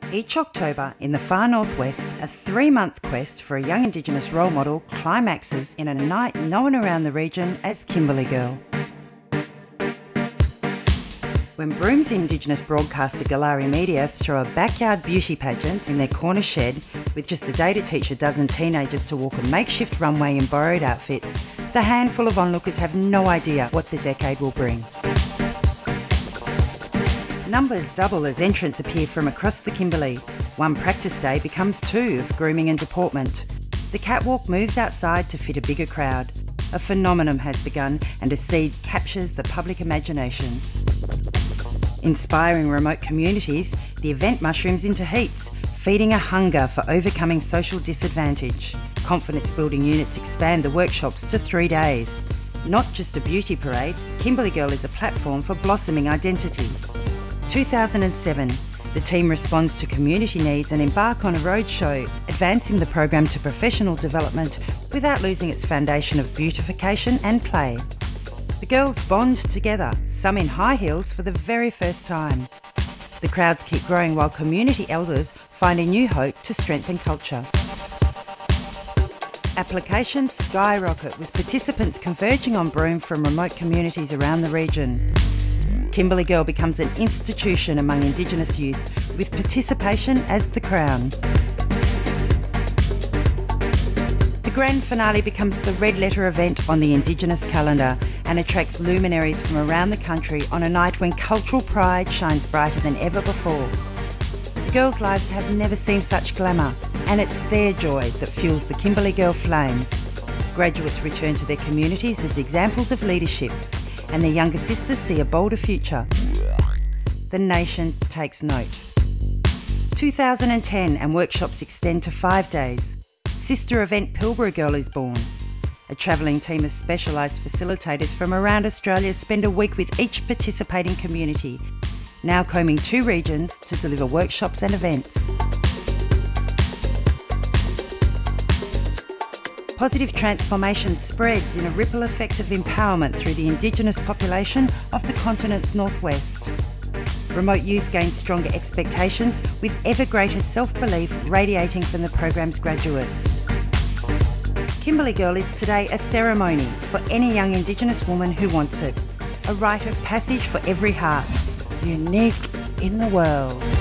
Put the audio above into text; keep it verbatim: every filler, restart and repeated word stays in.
Each October in the far northwest, a three-month quest for a young Indigenous role model climaxes in a night known around the region as Kimberley Girl. When Broom's Indigenous broadcaster Galari Media throw a backyard beauty pageant in their corner shed with just a day to teach a dozen teenagers to walk a makeshift runway in borrowed outfits, the handful of onlookers have no idea what the decade will bring. Numbers double as entrants appear from across the Kimberley. One practice day becomes two of grooming and deportment. The catwalk moves outside to fit a bigger crowd. A phenomenon has begun and a seed captures the public imagination. Inspiring remote communities, the event mushrooms into heats, feeding a hunger for overcoming social disadvantage. Confidence-building units expand the workshops to three days. Not just a beauty parade, Kimberley Girl is a platform for blossoming identity. two thousand seven, the team responds to community needs and embark on a roadshow, advancing the program to professional development without losing its foundation of beautification and play. The girls bond together, some in high heels for the very first time. The crowds keep growing while community elders find a new hope to strengthen culture. Applications skyrocket with participants converging on Broome from remote communities around the region. Kimberley Girl becomes an institution among Indigenous youth, with participation as the crown. The grand finale becomes the red letter event on the Indigenous calendar and attracts luminaries from around the country on a night when cultural pride shines brighter than ever before. The girls' lives have never seen such glamour, and it's their joy that fuels the Kimberley Girl flame. Graduates return to their communities as examples of leadership, and their younger sisters see a bolder future. The nation takes note. two thousand ten and workshops extend to five days. Sister event Pilbara Girl is born. A travelling team of specialised facilitators from around Australia spend a week with each participating community, now combing two regions to deliver workshops and events. Positive transformation spreads in a ripple effect of empowerment through the Indigenous population of the continent's northwest. Remote youth gain stronger expectations with ever greater self-belief radiating from the program's graduates. Kimberley Girl is today a ceremony for any young Indigenous woman who wants it. A rite of passage for every heart, unique in the world.